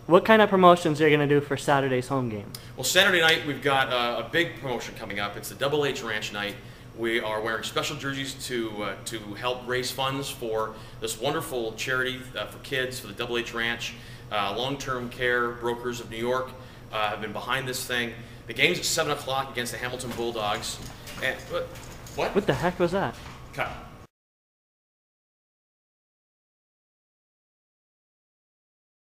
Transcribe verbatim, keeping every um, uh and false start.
what kind of promotions are you going to do for Saturday's home game? Well, Saturday night we've got uh, a big promotion coming up. It's the Double H Ranch Night. We are wearing special jerseys to uh, to help raise funds for this wonderful charity uh, for kids, for the Double H Ranch. Uh, long-term care brokers of New York uh, have been behind this thing. The game's at seven o'clock against the Hamilton Bulldogs. And, uh, what? What the heck was that? Cut.